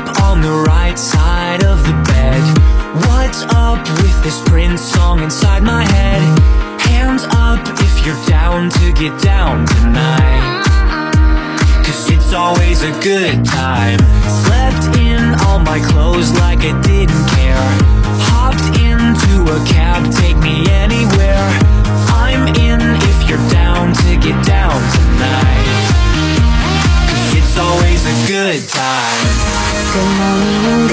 on the right side of the bed. What's up with this Prince song inside my head? Hands up if you're down to get down tonight, 'cause it's always a good time. Slept in all my clothes like I didn't care. Hopped into a cab, take me anywhere. I'm in if you're down to get down tonight, 'cause it's always a good time. Good morning